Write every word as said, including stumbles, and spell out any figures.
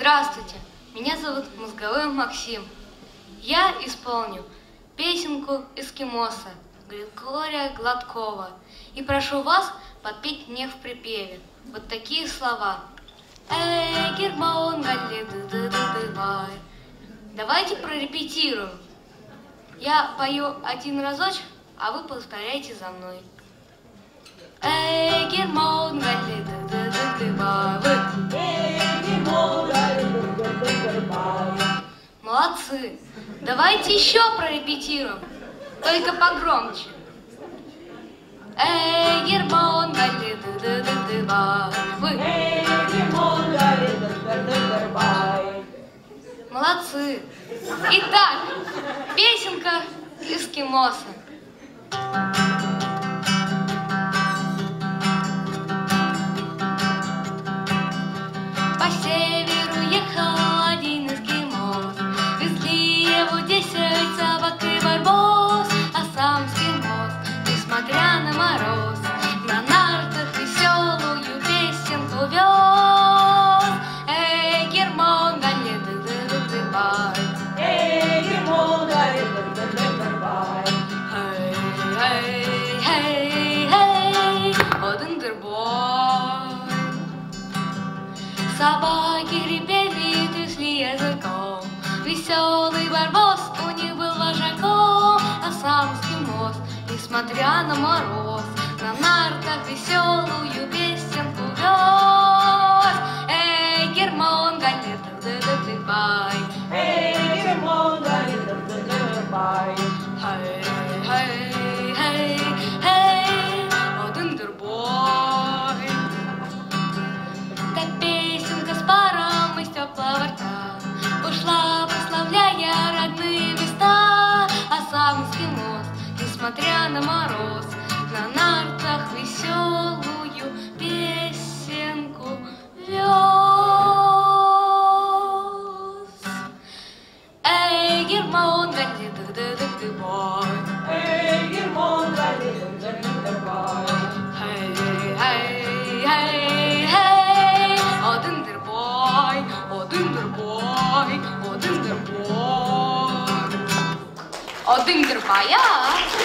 Здравствуйте, меня зовут Мозговой Максим. Я исполню песенку эскимоса Григория Гладкова и прошу вас подпеть мне в припеве вот такие слова. Эй, Герман, галли, ды ды ды ды бай. Давайте прорепетируем. Я пою один разочек, а вы повторяйте за мной. Эй, Герман, галли, ды ды ды ды бай. Молодцы! Давайте еще прорепетируем, только погромче. Эй, Герман, галли, ды ды ды ды бай. Вы. Эй, Герман, галли, ды ды ды ды бай. Молодцы! Итак, песенка эскимоса. По северу ехал один эскимос, везли его десять собак и барбос, а сам эскимос, несмотря на мороз, на нартах веселую песенку вез. Эй, Герман, галли, ды ды ды ды бай. Эй, Герман, галли, ды ды ды ды бай. Эй, эй, эй, эй, один дырбой. Собаки репели, трясли языком, веселый барбос у них был вожаком, а сам эскимос, несмотря на мороз, на нартах веселую песенку вез. Эй, Герман, галли, ды ды ды ды бай. Эй, Герман, галли, ды ды ды ды бай. Эй, эй, эй, эй, один дырбой. Так песенка с паром из теплого рта ушла, прославляя родные места, а сам эскимос, несмотря на мороз, на нартах веселую песенку вез. Эй, Герман, галли, ды ды ды ды бай. Эй, Герман, галли, ды ды ды ды бай. Эй, эй, эй, эй, один дырбой, один дырбой, один дырбой. Один дырбоя.